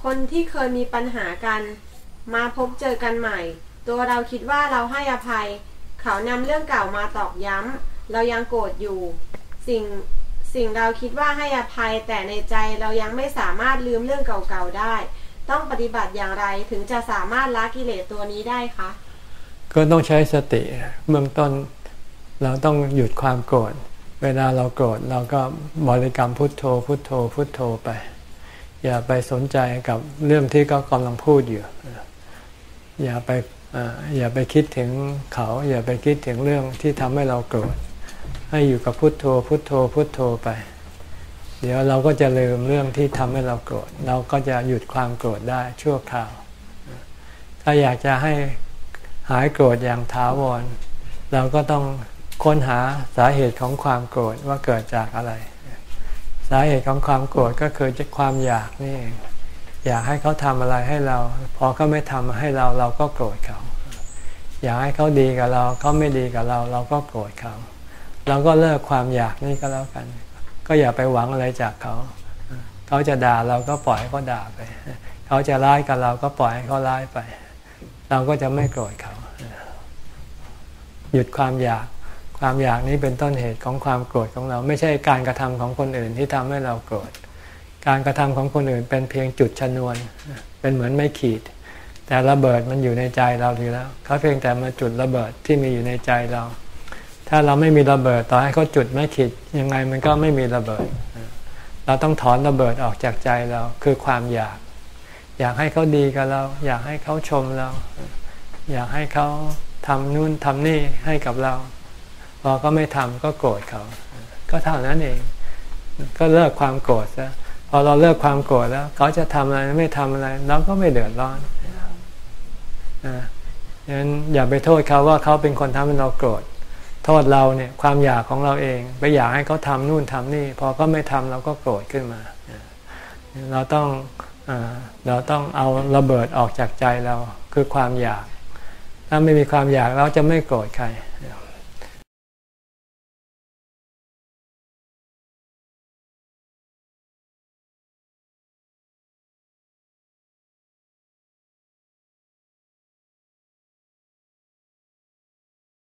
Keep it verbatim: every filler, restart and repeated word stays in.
คนที่เคยมีปัญหากันมาพบเจอกันใหม่ตัวเราคิดว่าเราให้อภัยเขานำเรื่องเก่ามาตอกย้ำเรายังโกรธอยู่สิ่งสิ่งเราคิดว่าให้อภัยแต่ในใจเรายังไม่สามารถลืมเรื่องเก่าๆได้ต้องปฏิบัติอย่างไรถึงจะสามารถละกิเลสตัวนี้ได้คะก็ต้องใช้สติเบื้องต้นเราต้องหยุดความโกรธเวลาเราโกรธเราก็บริกรรมพุทโธพุทโธพุทโธไปอย่าไปสนใจกับเรื่องที่เขากำลังพูดอยู่อย่าไปอย่าไปคิดถึงเขาอย่าไปคิดถึงเรื่องที่ทำให้เราโกรธให้อยู่กับพุทโธพุทโธพุทโธไปเดี๋ยวเราก็จะลืมเรื่องที่ทำให้เราโกรธเราก็จะหยุดความโกรธได้ชั่วคราวถ้าอยากจะให้หายโกรธอย่างถาวรเราก็ต้องค้นหาสาเหตุของความโกรธว่าเกิดจากอะไรสาเหตุของความโกรธก็คือจากความอยากนี่เองอยากให้เขาทำอะไรให้เราพอเขาไม่ทำให้เราเราก็โกรธเขาอยากให้เขาดีกับเราเขาไม่ดีกับเราเราก็โกรธเขาเราก็เลิกความอยากนี่ก็แล้วกันก็อย่าไปหวังอะไรจากเขาเขาจะด่าเราก็ปล่อยให้เขาด่าไปเขาจะร้ายกับเราก็ปล่อยให้เขาร้ายไปเราก็จะไม่โกรธเขาหยุดความอยากความอยากนี้เป็นต้นเหตุของความโกรธของเราไม่ใช่การกระทำของคนอื่นที่ทำให้เราโกรธการกระทำของคนอื่นเป็นเพียงจุดชนวนเป็นเหมือนไม้ขีดแต่ระเบิดมันอยู่ในใจเราดีแล้วเขาเพียงแต่มาจุดระเบิดที่มีอยู่ในใจเราถ้าเราไม่มีระเบิดต่อให้เขาจุดไม้ขีดยังไงมันก็ไม่มีระเบิดเราต้องถอนระเบิดออกจากใจเราคือความอยากอยากให้เขาดีกับเราอยากให้เขาชมเราอยากให้เขาทำนู่นทำนี่ให้กับเราพอก็ไม่ทำก็โกรธเขาก็เท่านั้นเองก็เลิกความโกรธซะพอเราเลิกความโกรธแล้วเขาจะทำอะไรไม่ทำอะไรเราก็ไม่เดือดร้อนนะงั้นอย่าไปโทษเขาว่าเขาเป็นคนทำให้เราโกรธโทษเราเนี่ยความอยากของเราเองไปอยากให้เขาทำนู่นทำนี่พอก็ไม่ทำเราก็โกรธขึ้นมาเราต้องเราต้องเอาระเบิดออกจากใจเราคือความอยากถ้าไม่มีความอยากเราจะไม่โกรธใคร